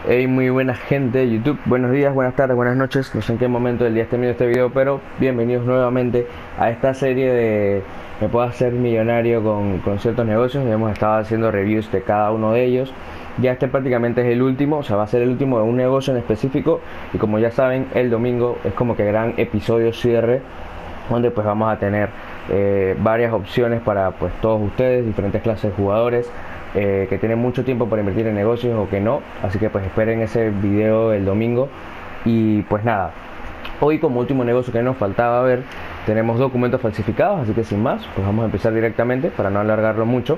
Hey, muy buena gente de YouTube, buenos días, buenas tardes, buenas noches, no sé en qué momento del día esté viendo este video, pero bienvenidos nuevamente a esta serie de Me puedo hacer millonario con ciertos negocios. Hemos estado haciendo reviews de cada uno de ellos. Ya este prácticamente es el último, o sea, va a ser el último de un negocio en específico, y como ya saben, el domingo es como que gran episodio cierre, donde pues vamos a tener varias opciones para pues todos ustedes, diferentes clases de jugadores que tienen mucho tiempo para invertir en negocios o que no. Así que pues esperen ese video el domingo. Y pues nada, hoy como último negocio que nos faltaba ver, tenemos documentos falsificados, así que sin más, pues vamos a empezar directamente para no alargarlo mucho.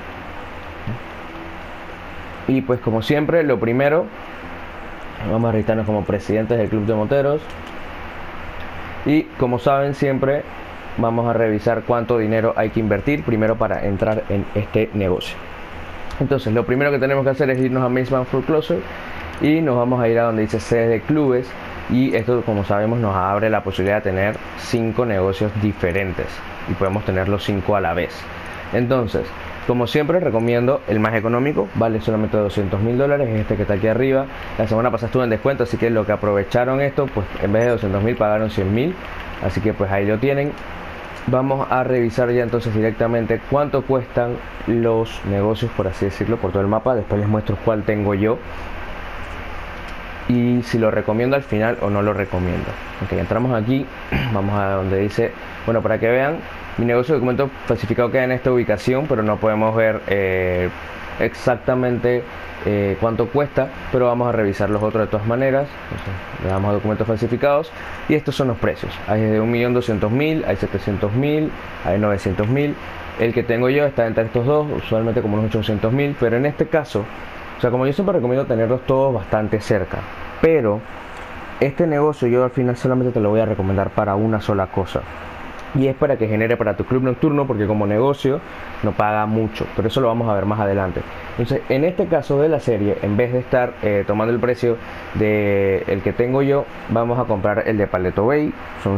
Y pues como siempre, lo primero, vamos a registrarnos como presidentes del Club de Moteros. Y como saben, siempre vamos a revisar cuánto dinero hay que invertir primero para entrar en este negocio. Entonces lo primero que tenemos que hacer es irnos a Maze Foreclosure y nos vamos a ir a donde dice sedes de clubes, y esto, como sabemos, nos abre la posibilidad de tener 5 negocios diferentes y podemos tener los 5 a la vez. Entonces, como siempre, recomiendo el más económico, vale solamente $200.000, es este que está aquí arriba. La semana pasada estuvo en descuento, así que lo que aprovecharon esto, pues en vez de 200.000 pagaron 100.000, así que pues ahí lo tienen. Vamos a revisar ya entonces directamente cuánto cuestan los negocios, por así decirlo, por todo el mapa. Después les muestro cuál tengo yo y si lo recomiendo al final o no lo recomiendo. Ok, entramos aquí, vamos a donde dice, bueno, para que vean, mi negocio de documento falsificado queda en esta ubicación, pero no podemos ver exactamente cuánto cuesta, pero vamos a revisar los otros de todas maneras. Entonces, le damos a documentos falsificados y estos son los precios. Hay de 1.200.000, hay 700.000, hay 900.000. El que tengo yo está entre estos dos, usualmente como unos 800.000, pero en este caso, o sea, como yo siempre recomiendo tenerlos todos bastante cerca, pero este negocio yo al final solamente te lo voy a recomendar para una sola cosa, y es para que genere para tu club nocturno, porque como negocio no paga mucho, pero eso lo vamos a ver más adelante. Entonces, en este caso de la serie, en vez de estar tomando el precio de el que tengo yo, vamos a comprar el de Paleto Bay. Son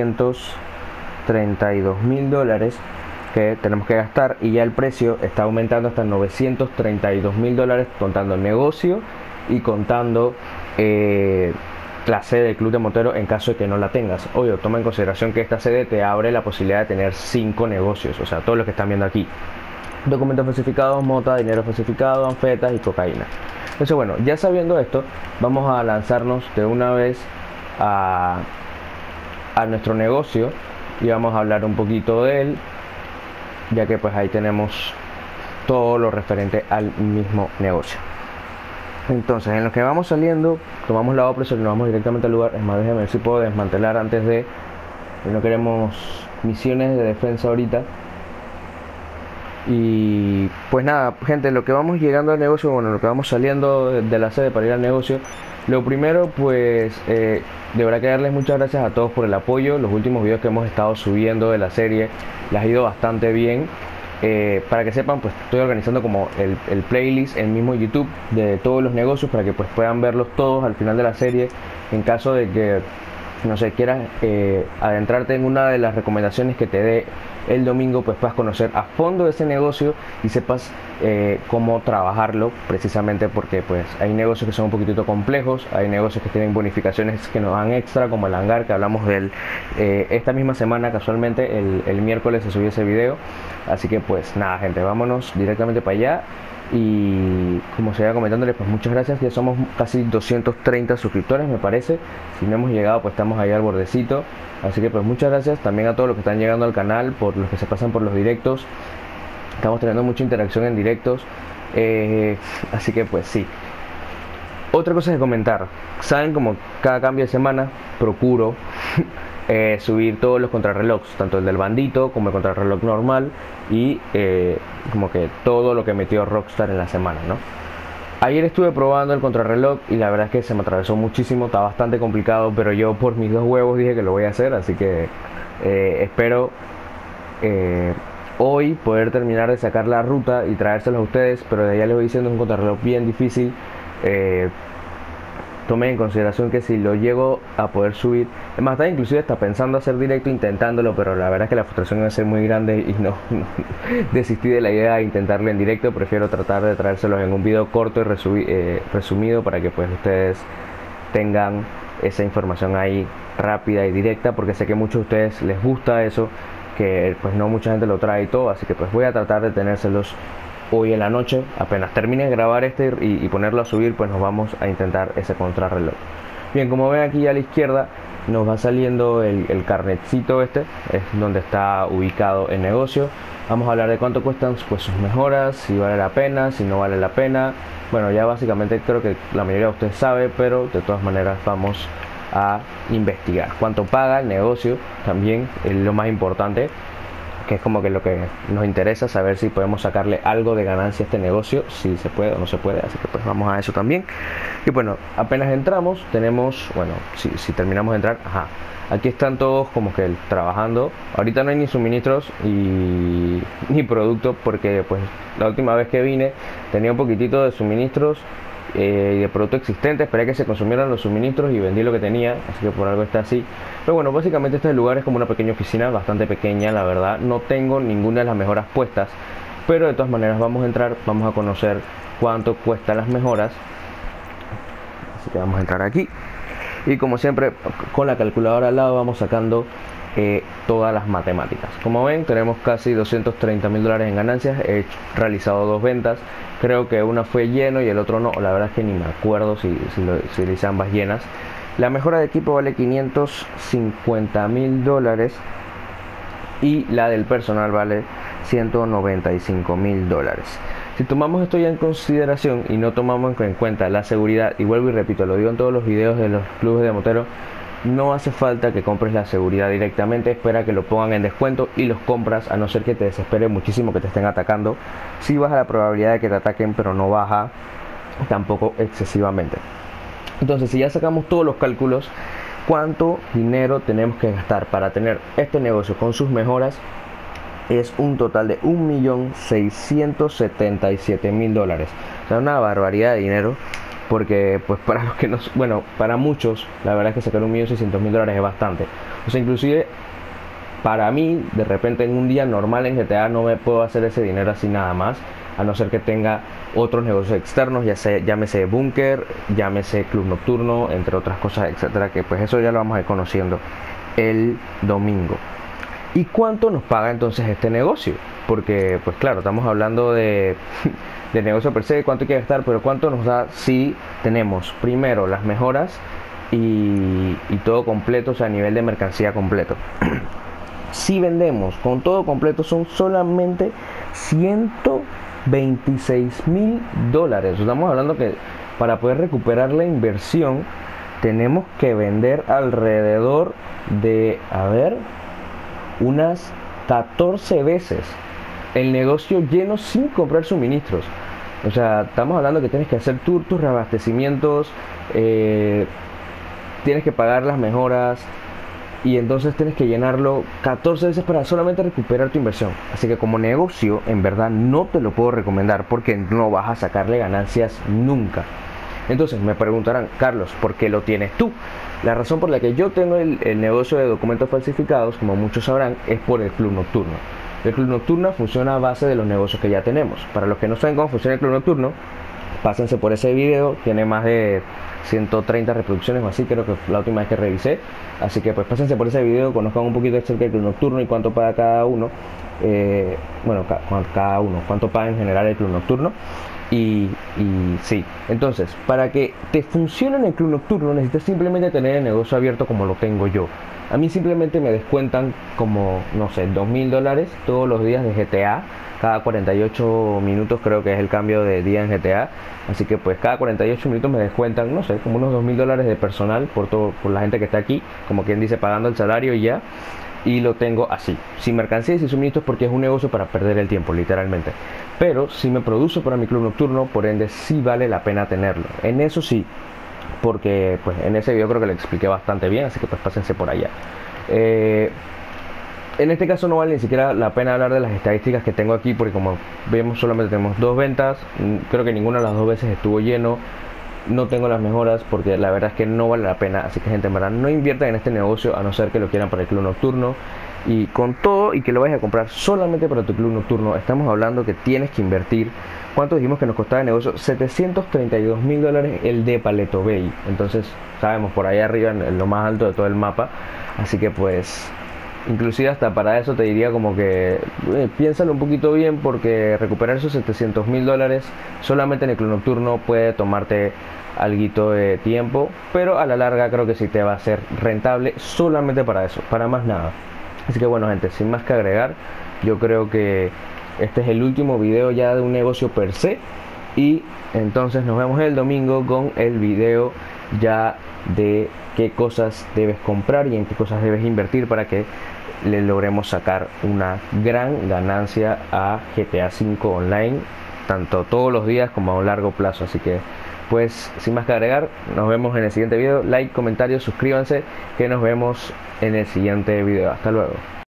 $732.000 que tenemos que gastar, y ya el precio está aumentando hasta $932.000 contando el negocio y contando la sede del Club de Montero en caso de que no la tengas. Obvio, toma en consideración que esta sede te abre la posibilidad de tener 5 negocios, o sea, todos los que están viendo aquí: documentos falsificados, mota, dinero falsificado, anfetas y cocaína. Entonces, bueno, ya sabiendo esto, vamos a lanzarnos de una vez a nuestro negocio y vamos a hablar un poquito de él, ya que pues ahí tenemos todo lo referente al mismo negocio. Entonces, en lo que vamos saliendo, tomamos la opresión y nos vamos directamente al lugar. Es más, déjame ver si puedo desmantelar antes de... No queremos misiones de defensa ahorita. Y pues nada, gente, lo que vamos llegando al negocio, bueno, lo que vamos saliendo de la sede para ir al negocio, lo primero, pues, de verdad que darles muchas gracias a todos por el apoyo. Los últimos videos que hemos estado subiendo de la serie les ha ido bastante bien. Para que sepan, pues estoy organizando como el playlist en mismo YouTube de todos los negocios, para que pues puedan verlos todos al final de la serie, en caso de que, no sé, quieras adentrarte en una de las recomendaciones que te dé el domingo, pues puedas conocer a fondo ese negocio y sepas cómo trabajarlo, precisamente porque pues hay negocios que son un poquitito complejos, hay negocios que tienen bonificaciones que nos dan extra, como el hangar que hablamos del esta misma semana. Casualmente el miércoles se subió ese video, así que pues nada, gente, vámonos directamente para allá. Y como se iba comentándoles, pues muchas gracias. Ya somos casi 230 suscriptores, me parece. Si no hemos llegado, pues estamos ahí al bordecito. Así que pues muchas gracias también a todos los que están llegando al canal, por los que se pasan por los directos. Estamos teniendo mucha interacción en directos, así que pues sí. Otra cosa que comentar, saben, como cada cambio de semana procuro subir todos los contrarrelojes, tanto el del bandito como el contrarreloj normal, y como que todo lo que metió Rockstar en la semana, ¿no? Ayer estuve probando el contrarreloj y la verdad es que se me atravesó muchísimo, está bastante complicado, pero yo por mis dos huevos dije que lo voy a hacer, así que espero hoy poder terminar de sacar la ruta y traérselos a ustedes. Pero de allá les voy diciendo, es un contrarreloj bien difícil. tome en consideración que si lo llego a poder subir, es más, está inclusive está pensando hacer directo intentándolo, pero la verdad es que la frustración va a ser muy grande y no desistí de la idea de intentarlo en directo. Prefiero tratar de traérselos en un video corto y resumido para que pues ustedes tengan esa información ahí rápida y directa, porque sé que a muchos de ustedes les gusta eso, que pues no mucha gente lo trae y todo, así que pues voy a tratar de tenérselos hoy en la noche. Apenas termine de grabar este y ponerlo a subir, pues nos vamos a intentar ese contrarreloj. Bien, como ven aquí a la izquierda nos va saliendo el carnetcito, este es donde está ubicado el negocio. Vamos a hablar de cuánto cuestan pues sus mejoras, si vale la pena, si no vale la pena. Bueno, ya básicamente creo que la mayoría de ustedes sabe, pero de todas maneras vamos a investigar cuánto paga el negocio. También es lo más importante, que es como que lo que nos interesa, saber si podemos sacarle algo de ganancia a este negocio, si se puede o no se puede, así que pues vamos a eso también. Y bueno, apenas entramos, tenemos, bueno, si terminamos de entrar, aquí están todos como que trabajando. Ahorita no hay ni suministros ni productos, porque pues la última vez que vine tenía un poquitito de suministros y de producto existente. Esperé que se consumieran los suministros y vendí lo que tenía, así que por algo está así. Pero bueno, básicamente este lugar es como una pequeña oficina, bastante pequeña, la verdad. No tengo ninguna de las mejoras puestas, pero de todas maneras vamos a entrar, vamos a conocer cuánto cuestan las mejoras. Así que vamos a entrar aquí y como siempre con la calculadora al lado vamos sacando todas las matemáticas. Como ven, tenemos casi $230.000 en ganancias. He realizado 2 ventas, creo que una fue lleno y el otro no, la verdad es que ni me acuerdo si le hice ambas llenas. La mejora de equipo vale $550.000 y la del personal vale $195.000. Si tomamos esto ya en consideración y no tomamos en cuenta la seguridad, y vuelvo y repito, lo digo en todos los videos de los clubes de motero, no hace falta que compres la seguridad directamente, espera que lo pongan en descuento y los compras, a no ser que te desespere muchísimo que te estén atacando. Si baja la probabilidad de que te ataquen, pero no baja tampoco excesivamente. Entonces, si ya sacamos todos los cálculos, ¿cuánto dinero tenemos que gastar para tener este negocio con sus mejoras? Es un total de $1.677.000. O sea, una barbaridad de dinero. Porque pues para los que no, bueno, para muchos la verdad es que sacar $1.600.000 es bastante. O sea, inclusive para mí, de repente en un día normal en GTA no me puedo hacer ese dinero así nada más, a no ser que tenga otros negocios externos, ya sea, llámese búnker, llámese club nocturno, entre otras cosas, etcétera, que pues eso ya lo vamos a ir conociendo el domingo. ¿Y cuánto nos paga entonces este negocio? Porque pues claro, estamos hablando de del negocio per se, cuánto hay que gastar, pero cuánto nos da si tenemos primero las mejoras y todo completo, o sea, a nivel de mercancía completo. Si vendemos con todo completo son solamente $126.000. Estamos hablando que para poder recuperar la inversión tenemos que vender alrededor de, unas 14 veces el negocio lleno sin comprar suministros. O sea, estamos hablando que tienes que hacer tus reabastecimientos, tienes que pagar las mejoras y entonces tienes que llenarlo 14 veces para solamente recuperar tu inversión. Así que como negocio, en verdad no te lo puedo recomendar porque no vas a sacarle ganancias nunca. Entonces me preguntarán, Carlos, ¿por qué lo tienes tú? La razón por la que yo tengo el negocio de documentos falsificados, como muchos sabrán, es por el club nocturno. El club nocturno funciona a base de los negocios que ya tenemos. Para los que no saben cómo funciona el club nocturno, pásense por ese video, tiene más de 130 reproducciones o así, creo que fue la última vez que revisé. Así que pues pásense por ese video, conozcan un poquito acerca del club nocturno y cuánto paga cada uno. Cada uno, cuánto paga en general el club nocturno. Y sí, entonces, para que te funcione en el club nocturno necesitas simplemente tener el negocio abierto como lo tengo yo. A mí simplemente me descuentan como, no sé, $2.000 todos los días de GTA. Cada 48 minutos creo que es el cambio de día en GTA. Así que pues cada 48 minutos me descuentan, no sé, como unos $2.000 de personal por la gente que está aquí. Como quien dice, pagando el salario y ya. Y lo tengo así, sin mercancía y sin suministros, porque es un negocio para perder el tiempo, literalmente. Pero si me produce para mi club nocturno, por ende sí vale la pena tenerlo. En eso sí, porque pues en ese video creo que lo expliqué bastante bien, así que pues pásense por allá. En este caso no vale ni siquiera la pena hablar de las estadísticas que tengo aquí, porque como vemos solamente tenemos 2 ventas, creo que ninguna de las 2 veces estuvo lleno. no tengo las mejoras porque la verdad es que no vale la pena. Así que gente, en verdad, no inviertan en este negocio a no ser que lo quieran para el club nocturno. Y con todo y que lo vayas a comprar solamente para tu club nocturno, estamos hablando que tienes que invertir. ¿Cuánto dijimos que nos costaba el negocio? $732.000 el de Paleto Bay. Entonces, sabemos, por ahí arriba en lo más alto de todo el mapa. Así que pues, inclusive hasta para eso te diría como que piénsalo un poquito bien, porque recuperar esos $700.000 solamente en el club nocturno puede tomarte alguito de tiempo, pero a la larga creo que sí te va a ser rentable solamente para eso, para más nada. Así que bueno, gente, sin más que agregar, yo creo que este es el último video ya de un negocio per se, y entonces nos vemos el domingo con el video ya de qué cosas debes comprar y en qué cosas debes invertir para que le logremos sacar una gran ganancia a GTA V Online, tanto todos los días como a un largo plazo. Así que pues sin más que agregar, nos vemos en el siguiente video. Like, comentario, suscríbanse, que nos vemos en el siguiente video. Hasta luego.